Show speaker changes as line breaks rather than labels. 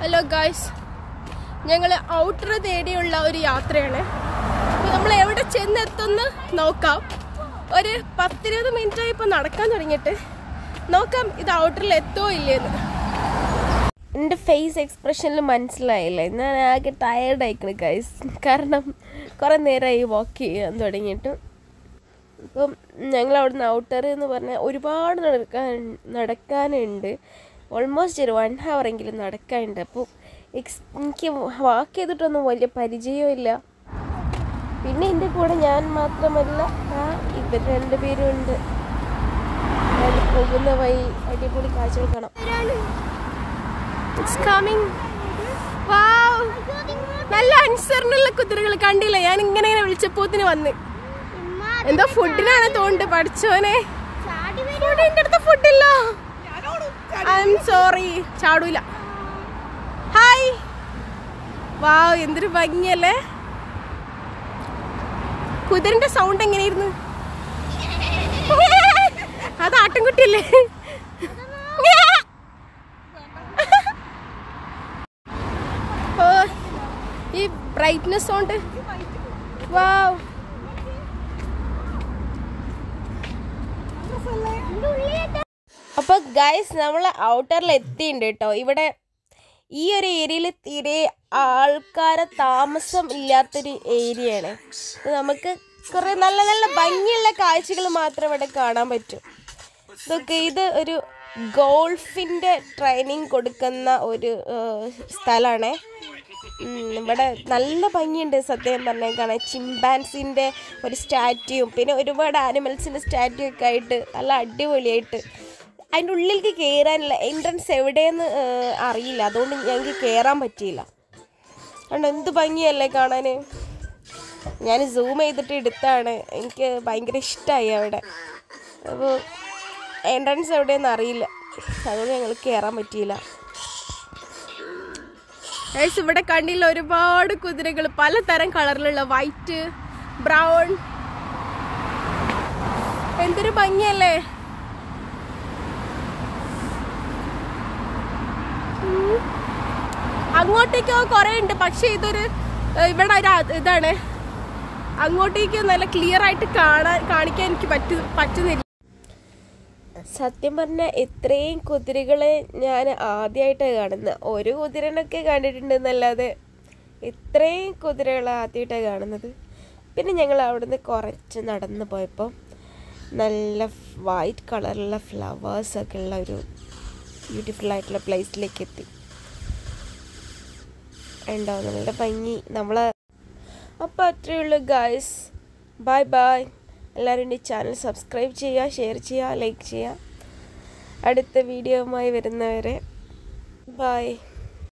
Hello guys, ഞങ്ങൾ outer തേടിയുള്ള ഒരു യാത്രയാണ്. അപ്പോൾ നമ്മൾ എവിടെ ചെന്നെത്തുമെന്ന് നോക്കാം. ഒരു 10-20 മിനിറ്റായി ഇപ്പോൾ നടക്കാൻ തുടങ്ങിയിട്ട്. നോക്കാം ഇത് ഔട്ടറിൽ എത്തുമോ ഇല്ലേന്ന്. എൻ്റെ ഫേസ് എക്സ്പ്രഷനിൽ മനസ്സിലായില്ലേ, ഞാൻ ആകെ ടയേർഡായിക്കണം ഗൈസ്. കാരണം കുറേ നേരമായി വാക്ക് ചെയ്യാൻ തുടങ്ങിയിട്ട്. ഇപ്പം ഞങ്ങൾ അവിടുന്ന് ഔട്ടർ എന്ന് പറഞ്ഞാൽ ഒരുപാട് നടക്കാനുണ്ട്. ഓൾമോസ്റ്റ് ഒരു 1 hour എങ്കിലും നടക്കാനുണ്ട്. അപ്പോൾ എനിക്ക് വാക്ക് ചെയ്തിട്ടൊന്നും വലിയ പരിചയമില്ല. പിന്നെ എൻ്റെ കൂടെ ഞാൻ മാത്രമല്ല, ഇവർ 2 പേരും ഉണ്ട്. പോകുന്ന വഴി അടിപൊളി കാഴ്ചകൾ കാണാം. നല്ല അനുസരണുള്ള കുതിരകൾ കണ്ടില്ല. ഞാൻ ഇങ്ങനെ വിളിച്ചപ്പോത്തിന് വന്ന്. എന്തോ ഫുഡിനാണ് തോന്നുന്നുണ്ട്. പഠിച്ചോനെ, എൻ്റെ അടുത്ത് ഫുഡില്ല. ഐ എം സോറി, ചാടൂല. ഹായ്, വാവ്, എന്തൊരു ഭംഗിയല്ലേ. കുതിരന്റെ സൗണ്ട് എങ്ങനെയായിരുന്നു? അത് ആട്ടിൻകുട്ടിയല്ലേ? ഓ, ഈ ബ്രൈറ്റ്നെസ് സൗണ്ട്, വാവ്. അപ്പോൾ ഗൈസ്, നമ്മൾ ഔട്ടറിൽ എത്തിയിട്ടുണ്ട് കേട്ടോ. ഇവിടെ ഈ ഒരു ഏരിയയിൽ തീരെ ആൾക്കാരെ താമസം ഇല്ലാത്തൊരു ഏരിയയാണ്. നമുക്ക് കുറേ നല്ല നല്ല ഭംഗിയുള്ള കാഴ്ചകൾ മാത്രം ഇവിടെ കാണാൻ പറ്റും. ഇത് ഒരു ഗോൾഫിൻ്റെ ട്രെയിനിങ് കൊടുക്കുന്ന ഒരു സ്ഥലമാണ്. ഇവിടെ നല്ല ഭംഗിയുണ്ട് സത്യം പറഞ്ഞാൽ കാണാൻ. ചിമ്പാൻസിൻ്റെ ഒരു സ്റ്റാറ്റ്യൂവും പിന്നെ ഒരുപാട് ആനിമൽസിൻ്റെ സ്റ്റാറ്റ്യൂ ഒക്കെ ആയിട്ട് നല്ല അടിപൊളിയായിട്ട്. അതിൻ്റെ ഉള്ളിലേക്ക് കയറാനുള്ള എൻട്രൻസ് എവിടെയെന്ന് അറിയില്ല, അതുകൊണ്ട് ഞങ്ങൾക്ക് കയറാൻ പറ്റിയില്ല. അതുകൊണ്ട് എന്ത് ഭംഗിയല്ലേ കാണാൻ. ഞാൻ സൂം ചെയ്തിട്ട് എടുത്താണ്. എനിക്ക് ഭയങ്കര ഇഷ്ടമായി അവിടെ. അപ്പോൾ എൻട്രൻസ് എവിടെയെന്ന് അറിയില്ല, അതുകൊണ്ട് ഞങ്ങൾ കയറാൻ പറ്റിയില്ല. ഇവിടെ കണ്ടില്ല, ഒരുപാട് കുതിരകൾ പലതരം കളറിലുള്ള, വൈറ്റ്, ബ്രൗൺ. എന്തൊരു ഭംഗിയല്ലേ. അങ്ങോട്ടേക്കോ കുറേ ഉണ്ട്, പക്ഷെ ഇവിടെ ഒരു ഇതാണ്. അങ്ങോട്ടേക്ക് നല്ല ക്ലിയർ ആയിട്ട് കാണിക്കാൻ എനിക്ക് പറ്റുന്നില്ല. സത്യം പറഞ്ഞാൽ ഇത്രയും കുതിരകളെ ഞാൻ ആദ്യമായിട്ടാണ് കാണുന്നത്. ഒരു കുതിരനൊക്കെ കണ്ടിട്ടുണ്ടെന്നല്ലാതെ ഇത്രയും കുതിരകളെ ആദ്യമായിട്ടാണ് കാണുന്നത്. പിന്നെ ഞങ്ങൾ അവിടുന്ന് കുറച്ച് നടന്നു പോയപ്പോൾ നല്ല വൈറ്റ് കളറുള്ള ഫ്ലവേഴ്സൊക്കെ ഉള്ള ഒരു ബ്യൂട്ടിഫുള്ളായിട്ടുള്ള പ്ലേസിലേക്ക് എത്തി. ഉണ്ടോ നല്ല ഭംഗി. അപ്പോൾ അത്രയേ ഉള്ളൂ ഗായ്സ്. By bye. എല്ലാവരും എൻ്റെ ചാനൽ സബ്സ്ക്രൈബ് ചെയ്യുക, ഷെയർ ചെയ്യുക, ലൈക്ക് ചെയ്യുക. അടുത്ത വീഡിയോയുമായി വരുന്നവരെ ബൈ.